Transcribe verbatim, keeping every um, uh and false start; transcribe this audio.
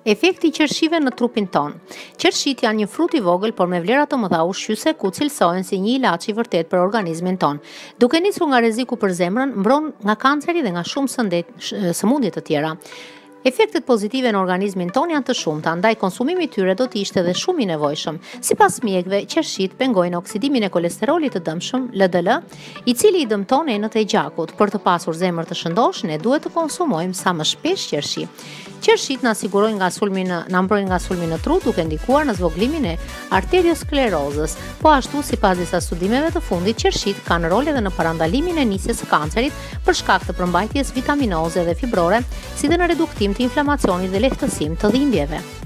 Efekti i qershive në trupin ton. Qershit janë një frut i vogël, por me vlera të mëdha ushqyese ku cilësohen si një ilaç i vërtet për organizmin ton. Duke nisur nga rreziku për zemrën, mbron nga kanceri dhe nga shumë sëndet, sëmundje të tjera. Efektet pozitive në organizmin ton janë të shumta, ndaj konsumimi i tyre do të ishte edhe shumë i nevojshëm. Sipas mjekëve, qershit pengojnë oksidimin e kolesterolit të dëmshëm, L D L, i cili i dëmton enët e gjakut. Për të pasur zemër të shëndosh, ne duhet të konsumojmë sa më shpesh qershi. Qershit na sigurojnë nga sulmi në, na mbrojnë nga sulmi në tru, duke ndikuar në zvoglimin e arteriosklerozës. Po ashtu, sipas disa studimeve të fundit, qershit kanë rol edhe në parandalimin e nisjes së kancerit për shkak të përmbajtjes vitaminoze dhe fibrore, si dhe në reduktim të inflamacionit dhe lehtësim të dhimbjeve.